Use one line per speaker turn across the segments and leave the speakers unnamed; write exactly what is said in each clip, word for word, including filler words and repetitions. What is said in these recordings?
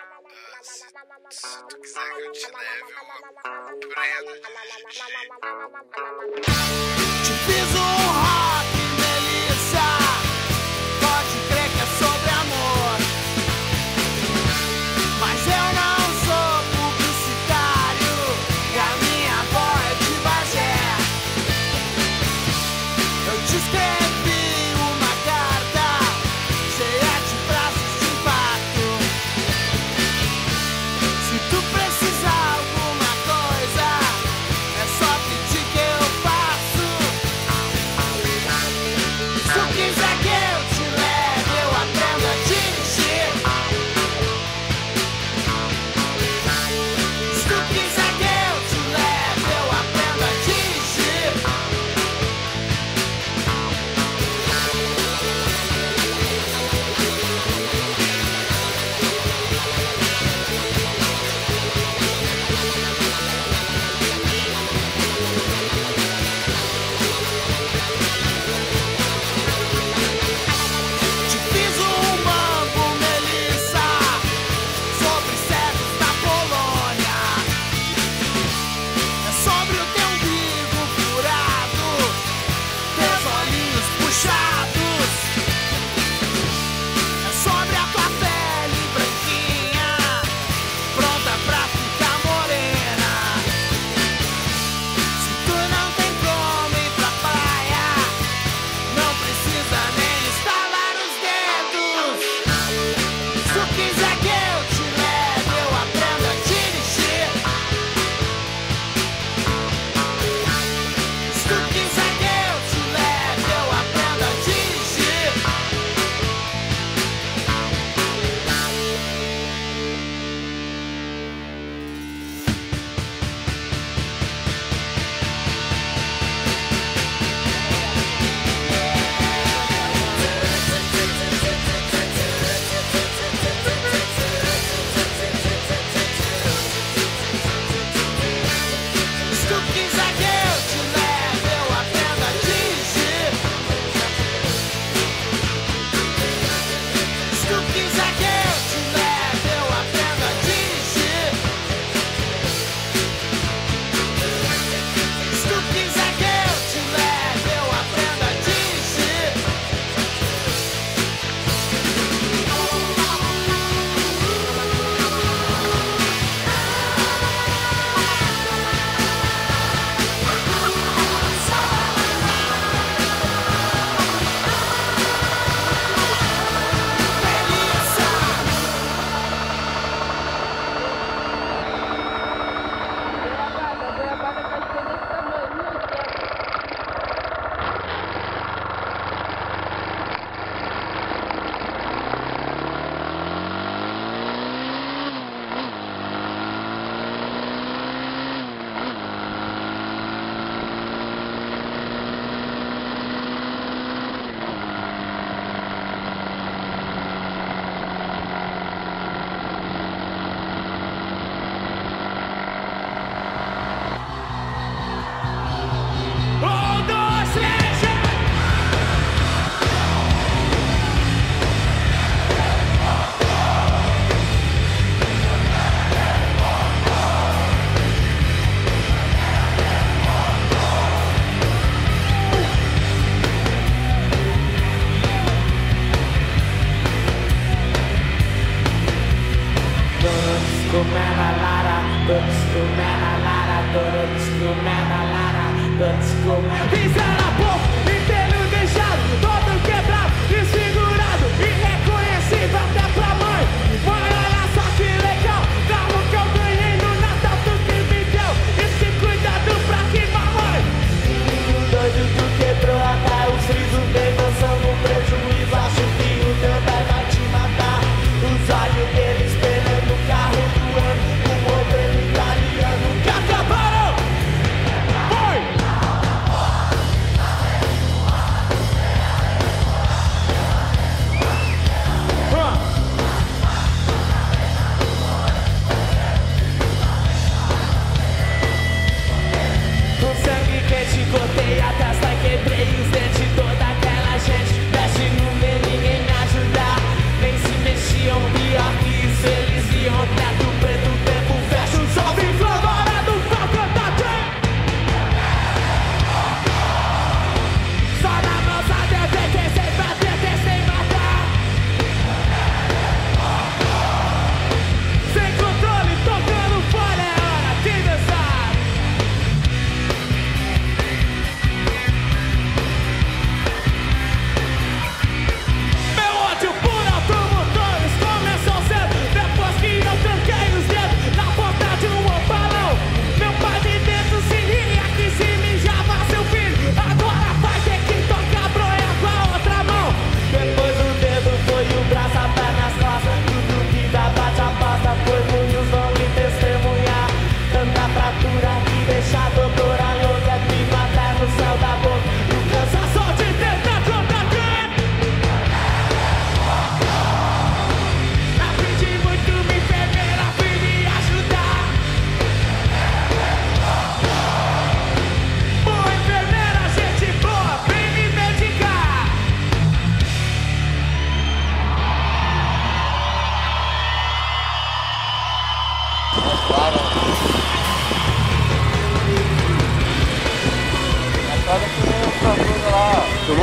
Se quiser que eu te leve uma prenda de gente.
Te fiz um rock, Melissa. Pode crer que é sobre amor. Mas eu não sou publicitário e a minha avó é de Bagé. Eu te escrevi uma carta cheia de frases de impacto. Se tu precisar alguma coisa, é só pedir que eu faço. Se tu quiser que eu te leve, eu aprendo a dirigir. Se tu quiser que eu te leve, eu aprendo a dirigir. Te fiz um banco, Melissa, sobre cegos da Polônia. É sobre o teu umbigo furado, teus olhinhos puxados. É sobre a tua pele branquinha, pronta pra ficar morena. Se tu não tem como ir pra praia, não precisa nem estalar os dedos. Se tu quiser que eu te leve, eu aprendo a dirigir. Se tu quiser que eu te leve, eu aprendo a dirigir. Se tu quiser que eu te leve, eu aprendo a dirigir. Se tu quiser que eu te leve, eu aprendo a dirigir. Se tu quiser que eu te leve, eu aprendo a dirigir. Um, dois, três, já! Todos comendo a lara, todos comendo a lara, todos comendo a lara, todos comendo. Fizeram a pouco, inteiro deixado, todo quebrado, desfigurado, irreconhecível até pra mãe. Mãe, olha só que legal, carro que eu ganhei no Natal, tu que me deu. Esse cuidado pra que mamãe? Menino doido, tu quebrou até os frisos, bem dançando um prejuízo. Acho que o teu pai vai te matar. Os olhos dele esperando o carro voando, o modelo italiano que acabaram. Foi!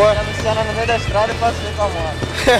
Boa.
Já Luciana no meio da estrada e passei com a moto.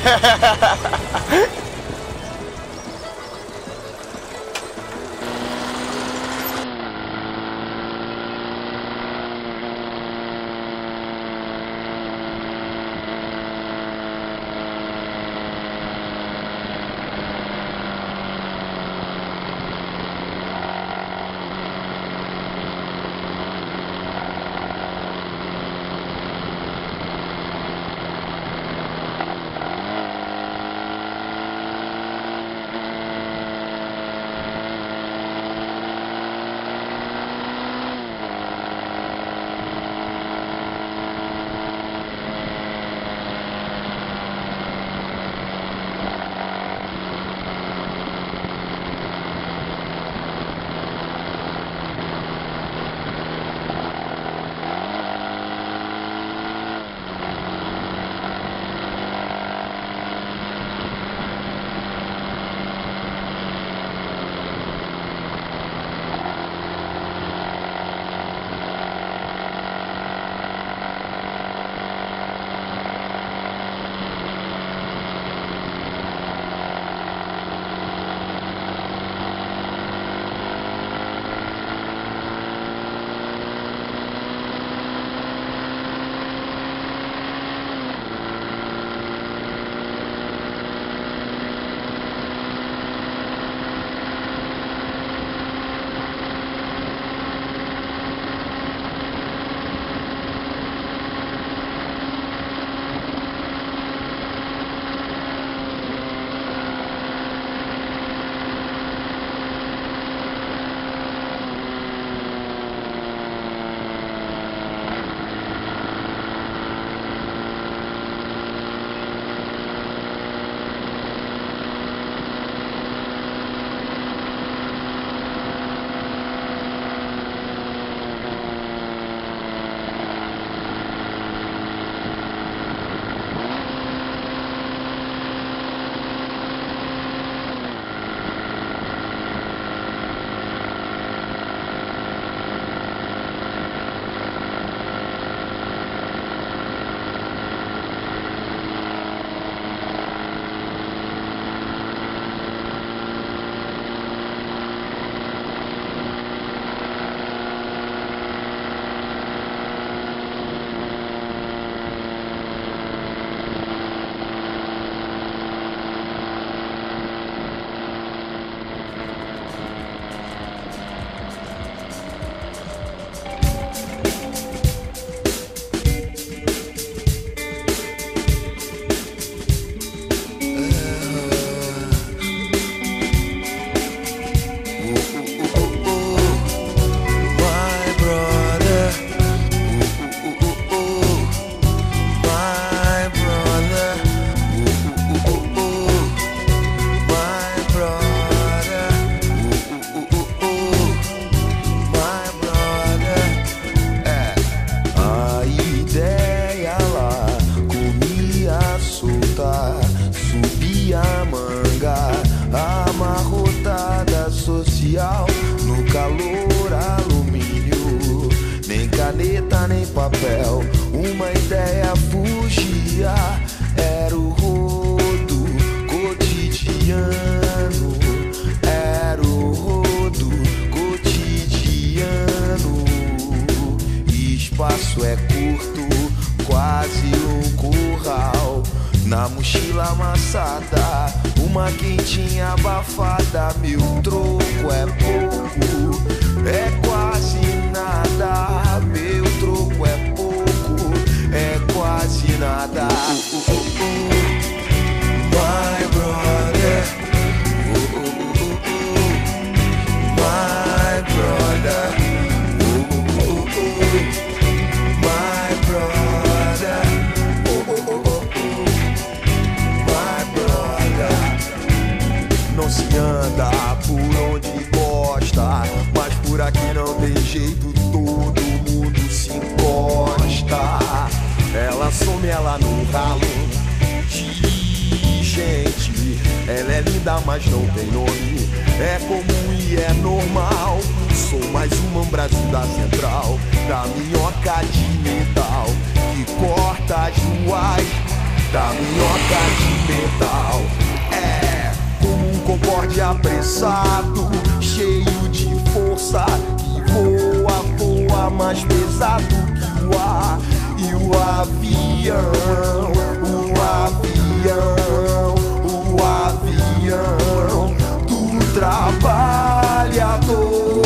no calor alumínio, nem caneta nem papel, uma ideia fugia, era o rodo cotidiano, era o rodo cotidiano. Espaço é curto, quase um curral, na mochila amassada, uma quentinha abafada. Meu troco é pouco, é quase nada. Meu troco é pouco, é quase nada. uh, uh, uh, uh. My brother, uh, uh, uh, uh, uh. My brother, uh, uh, uh, uh. My brother, uh, uh, uh, uh. Não se anda por onde gosta, mas por aqui não tem jeito, todo mundo se encosta. Ela some, ela no ralo de gente. Ela é linda, mas não tem nome, é comum e é normal. Sou mais uma, um Brasil da Central, da minhoca de metal, que de cortas ruais da minhoca de metal. É como um concorde apressado, cheio de força, que voa, voa mais pesado que o ar. E o avião, o avião, o avião do trabalhador.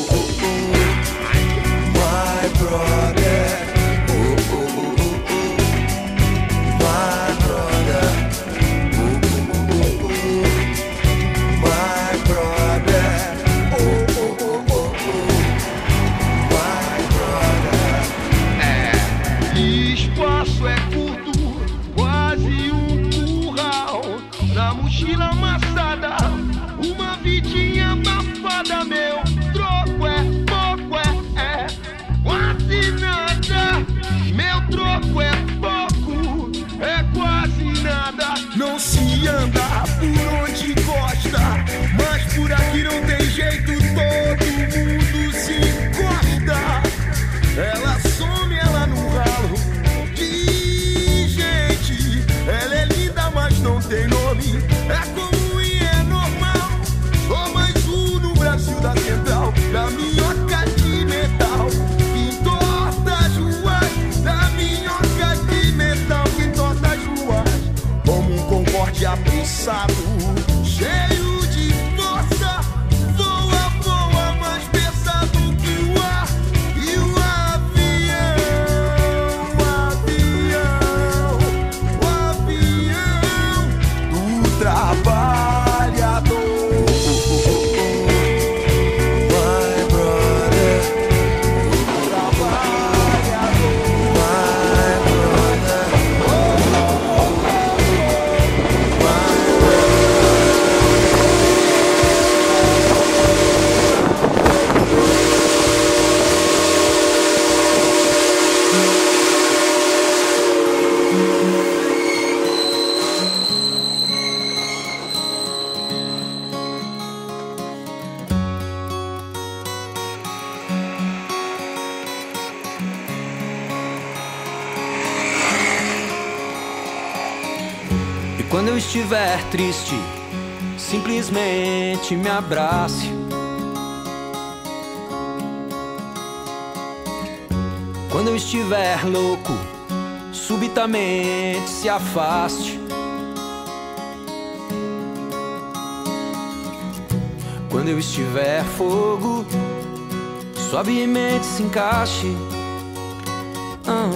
My brother, oh, oh, oh, oh. My brother, oh, oh, oh, oh. My brother, oh, oh, oh, oh, oh. My brother. É, espaço é curto, quase um curral. Na mochila amassada, uma vidinha abafada. Meu troco é pouco, é, é quase nada. Meu troco é pouco, é quase nada. Não se anda por onde gosta, mas por aqui não tem jeito, todo mundo se encosta. Ela some, ela no ralo de gente. Ela é linda, mas não tem nome. É comum e é normal. Só mais um no Brasil da Central, da minhoca de metal que entorta as ruas. Da minhoca de metal que entorta as ruas. Como um concorde apressado, cheio de força, voa, voa mais pesado que o ar. E o avião, o avião, o avião do trabalhador. My brother, do trabalhador. My brother,
E quando eu estiver triste, simplesmente me abrace. Quando eu estiver louco, subitamente se afaste. Quando eu estiver fogo, suavemente se encaixe. Ah.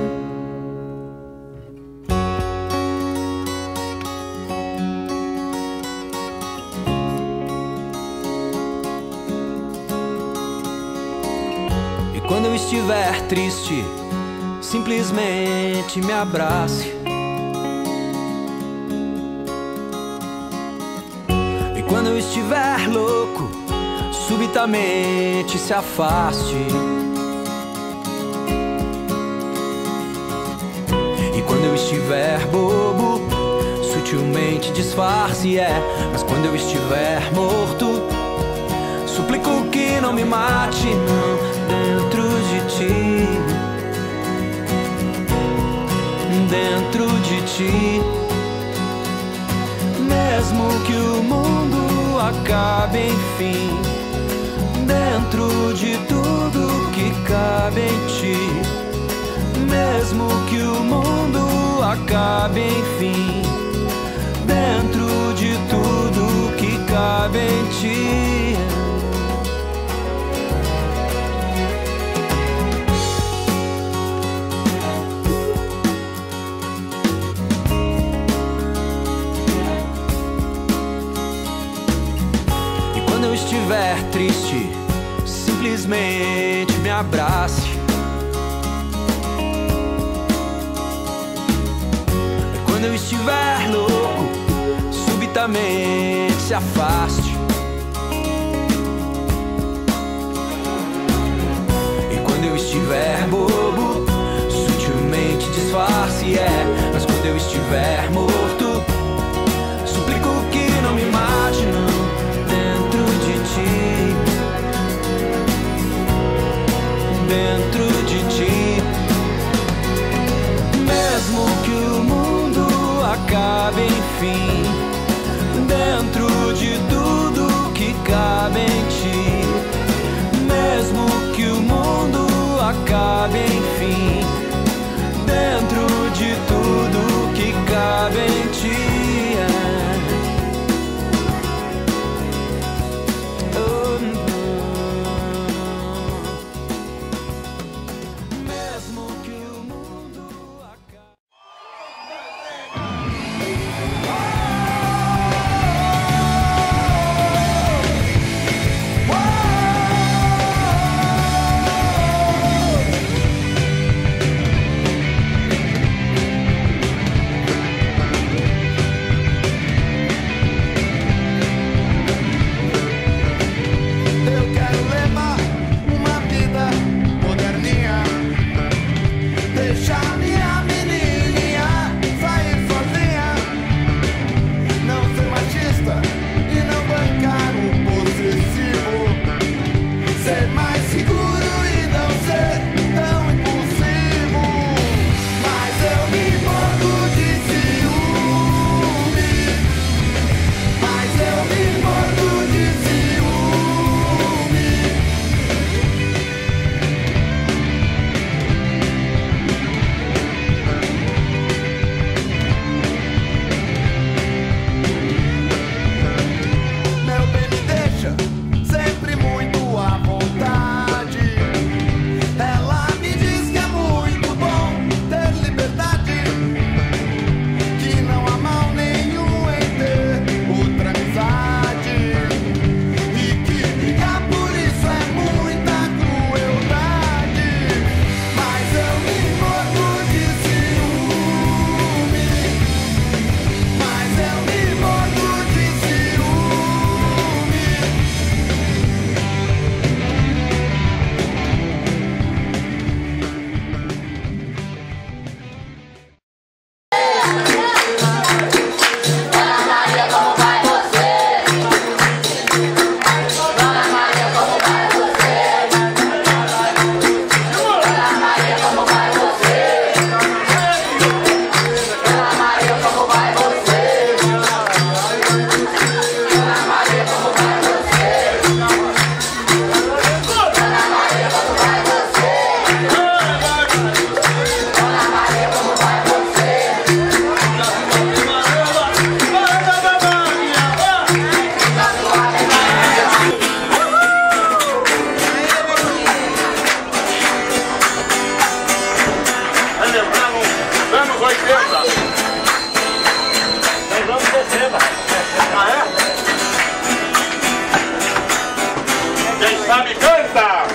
E quando eu estiver triste, simplesmente me abrace. E quando eu estiver louco, subitamente se afaste. E quando eu estiver bobo, sutilmente disfarce, é. Mas quando eu estiver morto, suplico que não me mate, não, dentro de ti, dentro de ti. Mesmo que o mundo acabe, enfim, dentro de tudo que cabe em ti. Mesmo que o mundo acabe, enfim, dentro de tudo que cabe em ti. E quando eu estiver triste, simplesmente me abrace. Quando eu estiver louco, subitamente se afaste. E quando eu estiver bobo, sutilmente disfarce, é. Mas quando eu estiver morto, suplico que não me mate, não, dentro de ti, dentro de ti. de tudo que cabe em ti, mesmo que o mundo acabe enfim, dentro de tudo que cabe em ti. Oh, mesmo que o mundo acabe.
Eu quero levar uma vida moderninha, deixar minha menininha sair sozinha, não ser machista e não bancar um possessivo, ser mais seguro e não ser tão impulsivo. Mas eu me mordo de ciúme, mas eu me mordo de ciúme. Meu bem, me deixa sempre muito à vontade. Ela me diz que é muito bom ter liberdade, que não há mal nenhum em ter outra amizade, e que brigar por isso é muita crueldade. Mas eu me mordo de ciúme, mas eu me mordo de ciúme.
Vamos oitenta. Nós vamos sessenta. Ah, é? Quem sabe canta!